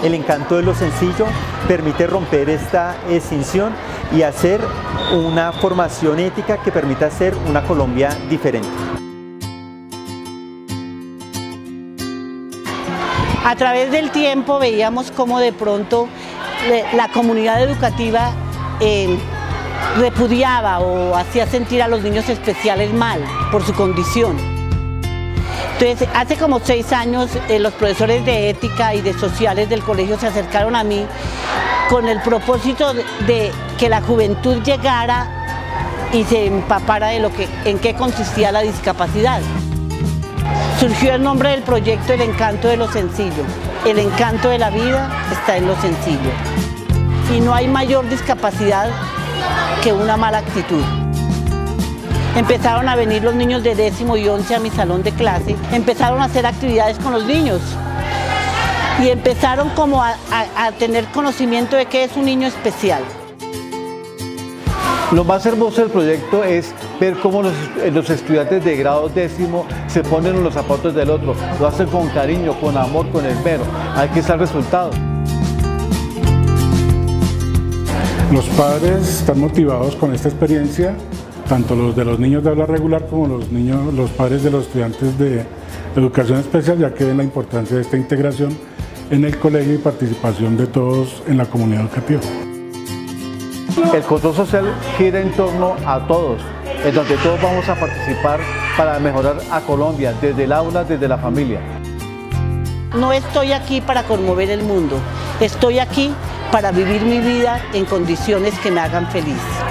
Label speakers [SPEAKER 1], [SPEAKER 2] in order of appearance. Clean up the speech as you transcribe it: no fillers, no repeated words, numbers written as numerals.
[SPEAKER 1] El encanto de lo sencillo permite romper esta escinsión y hacer una formación ética que permita hacer una Colombia diferente.
[SPEAKER 2] A través del tiempo veíamos cómo de pronto la comunidad educativa repudiaba o hacía sentir a los niños especiales mal por su condición. Entonces, hace como 6 años los profesores de ética y de sociales del colegio se acercaron a mí con el propósito de que la juventud llegara y se empapara de en qué consistía la discapacidad. Surgió el nombre del proyecto El encanto de lo sencillo. El encanto de la vida está en lo sencillo. Y no hay mayor discapacidad que una mala actitud. Empezaron a venir los niños de 10º y 11 a mi salón de clase, empezaron a hacer actividades con los niños y empezaron como a tener conocimiento de qué es un niño especial.
[SPEAKER 3] Lo más hermoso del proyecto es ver cómo los estudiantes de grado 10º se ponen en los zapatos del otro, lo hacen con cariño, con amor, con esmero. Aquí está el resultado.
[SPEAKER 4] Los padres están motivados con esta experiencia, tanto los de los niños de habla regular como los padres de los estudiantes de educación especial, ya que ven la importancia de esta integración en el colegio y participación de todos en la comunidad educativa.
[SPEAKER 3] El control social gira en torno a todos, en donde todos vamos a participar para mejorar a Colombia, desde el aula, desde la familia.
[SPEAKER 2] No estoy aquí para conmover el mundo, estoy aquí para vivir mi vida en condiciones que me hagan feliz.